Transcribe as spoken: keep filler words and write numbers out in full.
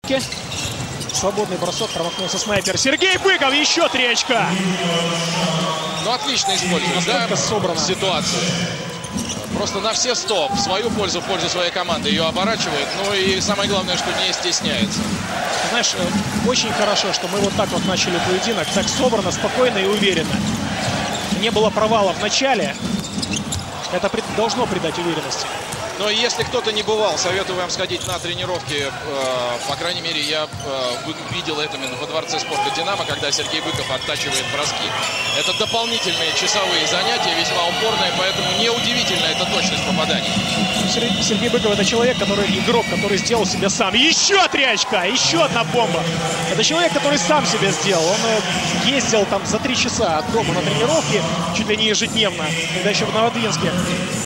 тренировки. Свободный бросок, промахнулся снайпер. Сергей Быков, еще три очка. Ну, отлично использует, да, собрано. Ситуацию. Просто на все сто, в свою пользу, в пользу своей команды ее оборачивает. Ну и самое главное, что не стесняется. Знаешь, очень хорошо, что мы вот так вот начали поединок. Так собрано, спокойно и уверенно. Не было провала в начале. Это должно придать уверенности. Но если кто-то не бывал, советую вам сходить на тренировки. По крайней мере, я видел это именно во дворце спорта «Динамо», когда Сергей Быков оттачивает броски. Это дополнительные часовые занятия, весьма упорные, поэтому неудивительно эта точность попаданий. Сергей Быков — это человек, который игрок, который сделал себя сам. Еще три очка, еще одна бомба. Это человек, который сам себя сделал. Он ездил там за три часа от дома на тренировки, чуть ли не ежедневно, когда еще в Новодвинске.